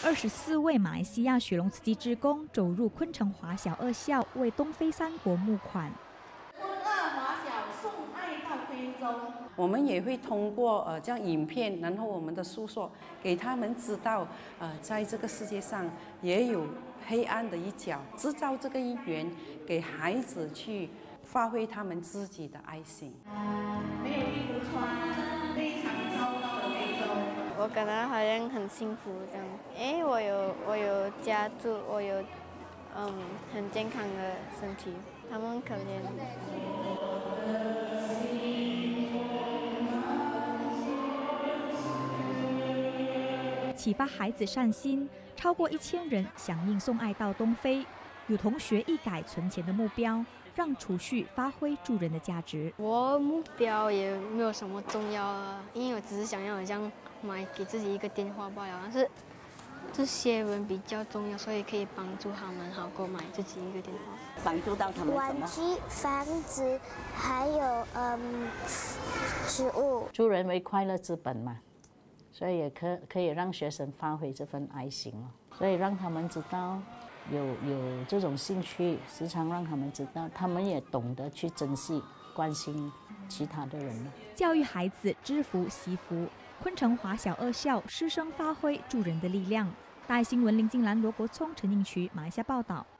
24位马来西亚雪隆慈济志工走入昆城华小2校，为东非3国募款。 华小送爱到非洲。 我们也会通过这样影片，然后我们的诉说，给他们知道，在这个世界上也有黑暗的一角，制造这个因缘，给孩子去发挥他们自己的爱心。 没有衣服穿，非常糟糕的非洲。 我感到好像很幸福这样，因为我有家住，我有很健康的身体，他们很可怜。 启发孩子善心，超过1000人响应送爱到东非。有同学一改存钱的目标，让储蓄发挥助人的价值。 我目标也没有什么重要啊，因为我只是想要好像买给自己一个电话罢了，但是这些人比较重要，所以可以帮助他们好购买自己一个电话。 帮助到他们什么？ 玩具、房子，还有食物。 助人为快乐之本嘛，所以也可以让学生发挥这份爱心了。所以让他们知道有这种兴趣，时常让他们知道，他们也懂得去珍惜、关心其他的人。 教育孩子知福惜福，昆城华小2校师生发挥助人的力量。大爱新闻林静兰、罗国聪、陈应渠，马来西亚报道。